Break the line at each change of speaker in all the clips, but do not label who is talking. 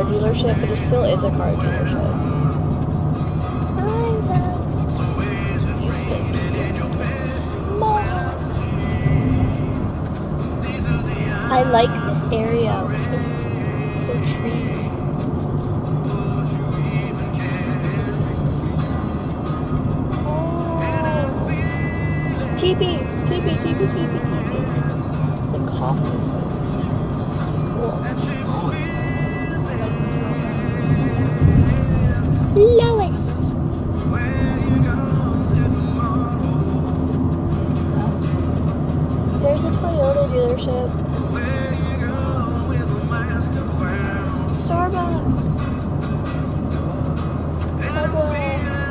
car dealership, but it still is a car dealership. I like this area. It's so treey. TP. It's a coffee place. Cool. Lois. There's a Toyota dealership. Starbucks. Subway.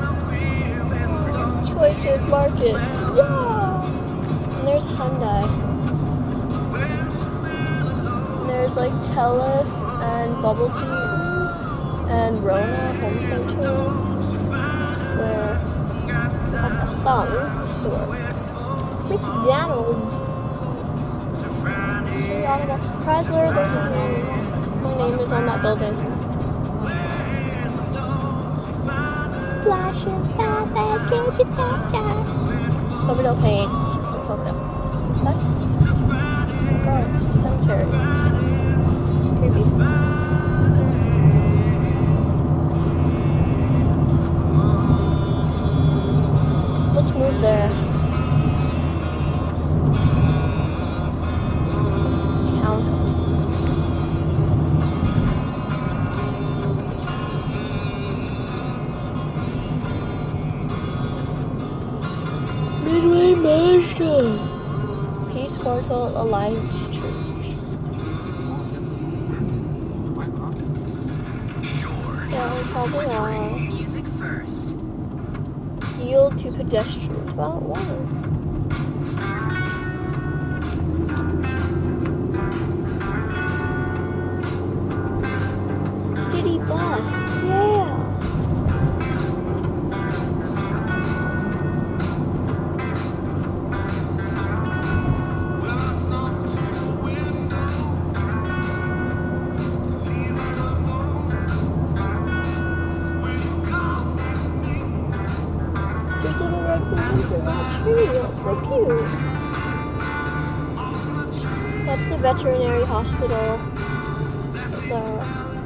Choices Markets. Yeah. And there's Hyundai. And there's like Tellus and Bubble Tea and Rona Home Center. Where at the Thumb store. McDonald's. Chrysler, there's my name. My name is on that building. Splash and bath, get your top. Cloverdale Paint. Cloverdale. That's regards cemetery. It's creepy. Let's move there. Midway Mazda. Peace Cordial Alliance Church. Yeah, probably are.
Music first.
Yield to pedestrians. Well, water. City bus. Yeah. Little red balloons in that tree. It's so cute. That's the veterinary hospital. There.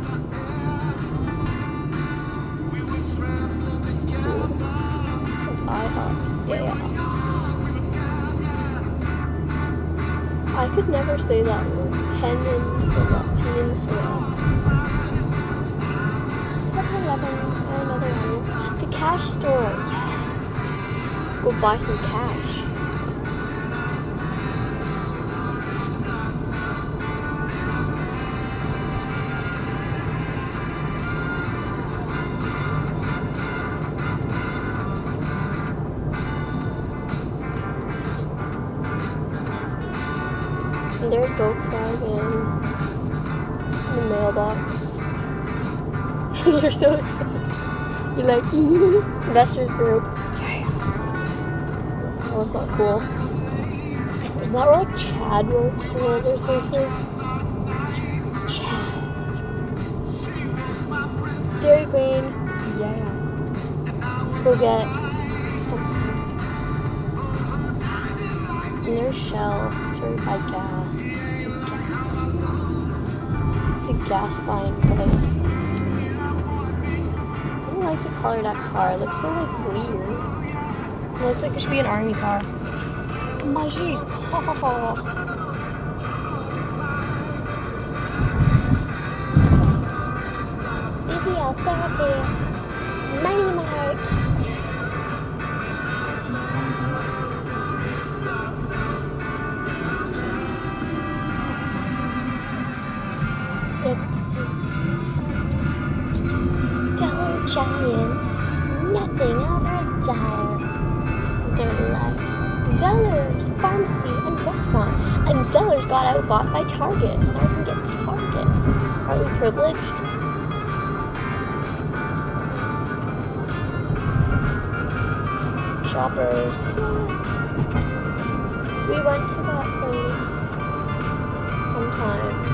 IHOP. Yeah. I could never say that word. Peninsula. 7-Eleven. Another one. The cash store. Go buy some cash. And there's Volkswagen in the mailbox. You're so excited. You're like, investors group. That was not cool. Isn't that where like Chad works or whatever his face is? Chad. Dairy Queen. Yeah. Let's go get something. And there's Shell. It's where we buy gas. It's a gas buying place. I don't like the color of that car. It looks so like weird. It looks like it should be an army car. My Jeep. Easy out there. Money Mart. Dollar Giant. Nothing over $1. They're like Zellers, pharmacy, and restaurant. And Zellers got outbought by Target. So now we can get Target. Are we privileged? Shoppers. We went to that place sometime.